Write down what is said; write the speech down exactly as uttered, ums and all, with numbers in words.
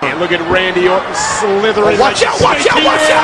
And look at Randy Orton slithering. Oh, watch out, watch out, watch out!